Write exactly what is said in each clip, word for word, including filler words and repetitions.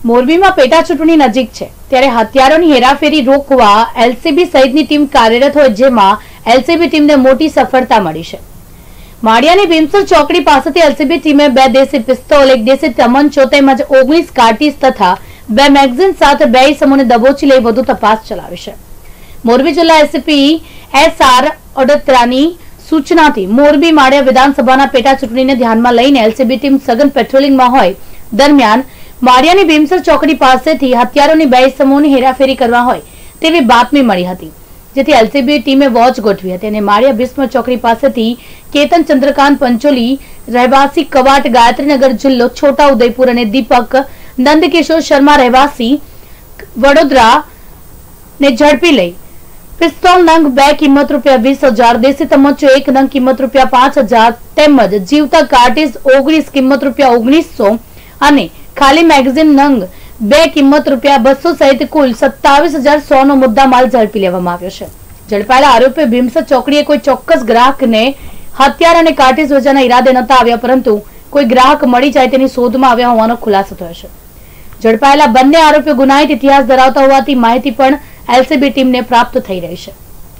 મોરબીમાં પેટા ચૂંટણી નજીક છે ત્યારે હથિયારોની હેરાફેરી રોકવા એલસીબી સહિતની ટીમ કાર્યરત હોય, જેમાં એલસીબી ટીમને મોટી સફળતા મળી છે। માળિયાની ભીમસર ચોકડી પાસેથી એલસીબી ટીમે બે દેશી પિસ્તોલ, એક દેશી તમંચો તેમજ ઓગણીસ કાર્ટીજ તથા બે મેગઝીન સાથે બે ઇસમોને દબોચી લઈ વધુ તપાસ ચલાવી છે। મોરબી જિલ્લા એસપી એસ આર ઓડત્રાની સૂચનાથી મોરબી માળિયા વિધાનસભાના પેટા ચૂંટણીને ધ્યાનમાં લઈને એલસીબી ટીમ સઘન પેટ્રોલિંગમાં હોય દરમિયાન માળિયાની ભીમસર ચોકડી પાસેથી હથિયારોની બે ઇસમોની હેરાફેરી કરવા હોય તેવી બાતમી મળી હતી, જેથી એલસીબી ટીમે વોચ ગોઠવી હતી અને માળિયા ભીમસર ચોકડી પાસેથી કેતન ચંદ્રકાંત પંચોલી રહેવાસી કવાટ ગાયત્રીનગર જિલ્લો છોટા ઉદેપુર અને દીપક નંદकिशोर शर्मा રહેવાસી વડોદરા ને ઝડપી લઈ પિસ્તોલ નંગ બે કિંમત રૂપિયા વીસ हजार, દેશી તમંચો એક નંગ કિંમત રૂપિયા पांच हजार તેમજ જીવતા કાર્ટીજ ઓગણીસ કિંમત રૂપિયા ઓગણીસો અને खाली मैगजीन नंग बे किंमत रूपिया बसो सहित कुल सत्तावीस हजार सौ नो मुद्दा माल झड़पी लेवामां आव्यो छे। झड़पायेला आरोपी भीमसर चौकड़ीए कोई चोक्कस ग्राहक ने हथियार अने कार्टीज वेचवाना इरादे नता आव्या, परंतु कोई ग्राहक मळी जाय तेनी शोधमां आव्या होવાનો खुलासो थयो छे। झड़पायेला बंने आरोपीओ गुनाहित इतिहास धरावता होवाथी माहिती पण एलसीबी टीमने प्राप्त थई रही छे।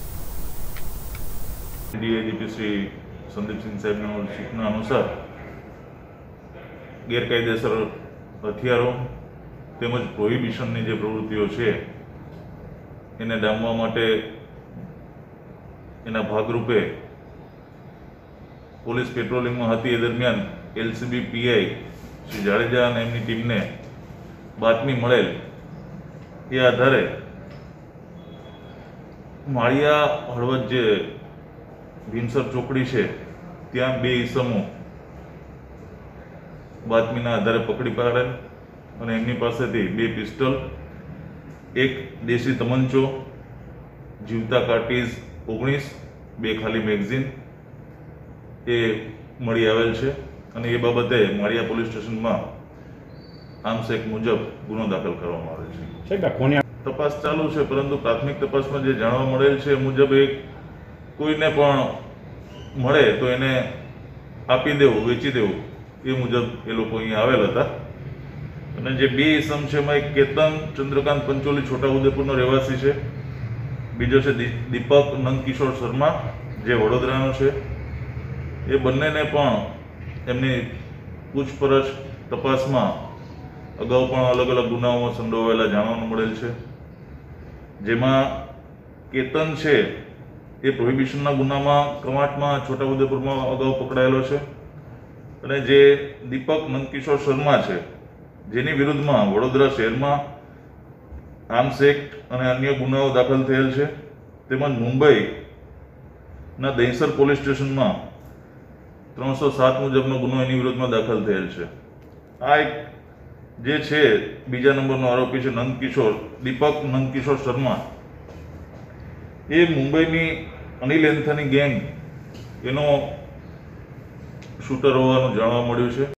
डीआईजीपी श्री संदीप सिंह साहेबनी सूचना अनुसार गैरकायदेसर हथियारों તેમજ પ્રોહિબિશનની જે પ્રવૃત્તિઓ છે એને ડામવા માટે એના ભાગરૂપે પોલીસ પેટ્રોલિંગમાં હતી એ દરમિયાન એલસીબી પીઆઈ શ્રી જાડેજા અને એમની ટીમને બાતમી મળેલ એ આધારે માળિયા હળવદ જે ભીમસર ચોકડી છે ત્યાં બે ઈસમો બાતમીના આધારે પકડી પાડેલ અને એમની પાસેથી બે પિસ્તોલ, એક દેશી તમંચો, જીવતા કાર્ટીજ ઓગણીસ, બે ખાલી મેગઝીન એ મળી આવેલ છે અને એ બાબતે માળિયા પોલીસ સ્ટેશનમાં આર્મ્સ એક્ટ મુજબ ગુનો દાખલ કરવામાં આવેલ છે। તપાસ ચાલુ છે, પરંતુ પ્રાથમિક તપાસમાં જે જાણવા મળેલ છે એ મુજબ એક કોઈને પણ મળે તો એને આપી દેવું, વેચી દેવું એ મુજબ એ લોકો અહીંયા આવેલ હતા અને જે બે ઇસમ છે એમાં એક કેતન ચંદ્રકાંત પંચોલી છોટા ઉદેપુરનો રહેવાસી છે, બીજો છે દીપક નંદकिशोर શર્મા જે વડોદરાનો છે। એ બંનેને પણ એમની પૂછપરછ તપાસમાં અગાઉ પણ અલગ અલગ ગુનાઓમાં સંડોવાયેલા જાણવાનું મળેલ છે, જેમાં કેતન છે એ પ્રોહિબિશનના ગુનામાં કવાંટમાં છોટા ઉદેપુરમાં અગાઉ પકડાયેલો છે અને જે દીપક નંદकिशोर શર્મા છે જેની વિરુદ્ધમાં વડોદરા શહેરમાં આર્મ્સ એક્ટ અને અન્ય ગુનાઓ દાખલ થયેલ છે, તેમજ મુંબઈના દહીસર પોલીસ સ્ટેશનમાં ત્રણસો સાત મુજબનો ગુનો એની વિરુદ્ધમાં દાખલ થયેલ છે। આ એક જે છે બીજા નંબરનો આરોપી છે નંદकिशोर દીપક નંદकिशोर શર્મા, એ મુંબઈની અનિલ એન્થની ગેંગ એનો શૂટર હોવાનું જાણવા મળ્યું છે।